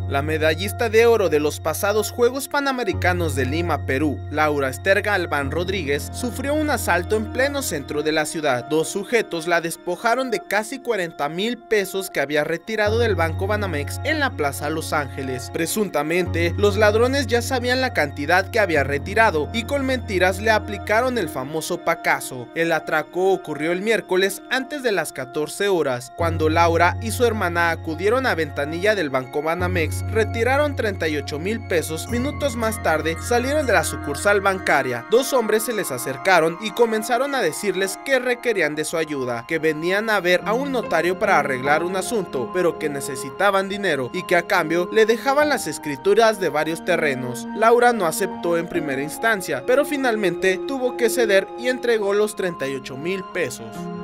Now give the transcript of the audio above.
La medallista de oro de los pasados Juegos Panamericanos de Lima, Perú, Laura Esther Galván Rodríguez, sufrió un asalto en pleno centro de la ciudad. Dos sujetos la despojaron de casi 40,000 pesos que había retirado del Banco Banamex en la Plaza Los Ángeles. Presuntamente, los ladrones ya sabían la cantidad que había retirado y con mentiras le aplicaron el famoso pacazo. El atraco ocurrió el miércoles antes de las 14 horas, cuando Laura y su hermana acudieron a ventanilla del Banco Banamex, retiraron 38,000 pesos. Minutos más tarde salieron de la sucursal bancaria. Dos hombres se les acercaron y comenzaron a decirles que requerían de su ayuda, que venían a ver a un notario para arreglar un asunto, pero que necesitaban dinero y que a cambio le dejaban las escrituras de varios terrenos. Laura no aceptó en primera instancia, pero finalmente tuvo que ceder y entregó los 38,000 pesos.